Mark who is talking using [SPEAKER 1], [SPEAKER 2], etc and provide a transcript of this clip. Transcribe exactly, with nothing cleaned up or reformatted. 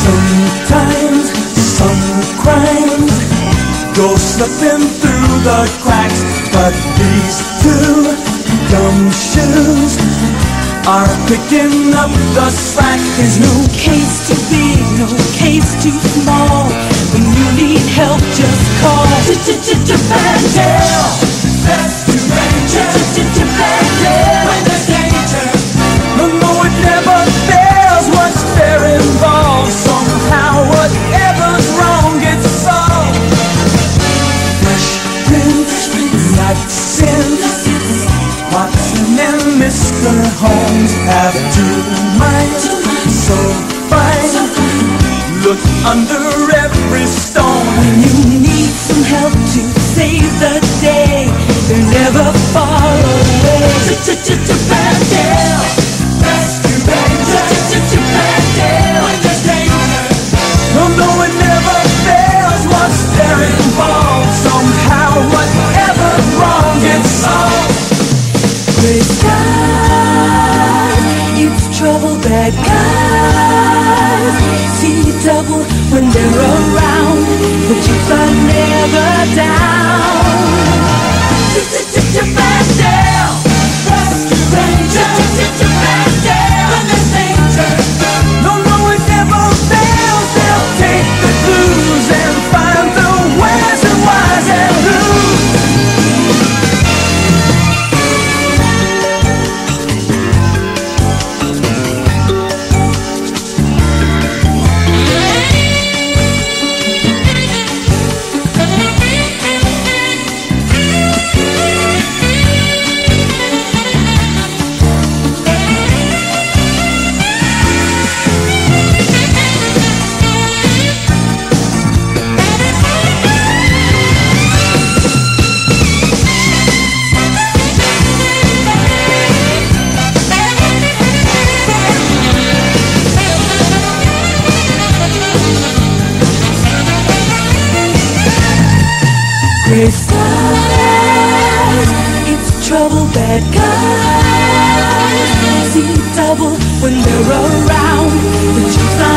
[SPEAKER 1] Sometimes some crimes go slipping through the cracks, but these two gumshoes are picking up the slack.
[SPEAKER 2] There's no case too big, no case too small. When you need help, just call J-J-J-J-Bandel.
[SPEAKER 1] Rescue Rangers.
[SPEAKER 2] J-J-J-Bandel.
[SPEAKER 1] When there's danger, no, no, it never fails. Once they're involved, somehow whatever's wrong gets solved. Fresh Prince, Night Sin, Watson and Mister Holmes have two minds so fine. Look under every stone.
[SPEAKER 2] When you need some help to save the day, they're never far away. J-J-J-Bandel.
[SPEAKER 1] Rescue Rangers.
[SPEAKER 2] J-J-J-Bandel.
[SPEAKER 1] When there's danger, no, no, it never fails. Once they're involved, somehow whatever's wrong gets solved.
[SPEAKER 2] Gray skies, it's trouble, bad guys. See double when they're around, but you are never down. J-J-J-Bandel.
[SPEAKER 1] Rescue Rangers.
[SPEAKER 2] J-J-J-Bandel.
[SPEAKER 1] When there's danger, no, no, it never fails. They'll take the clues and find the where's and why's and who's.
[SPEAKER 2] Gray skies, it's trouble, bad guys. See double when they're around, but you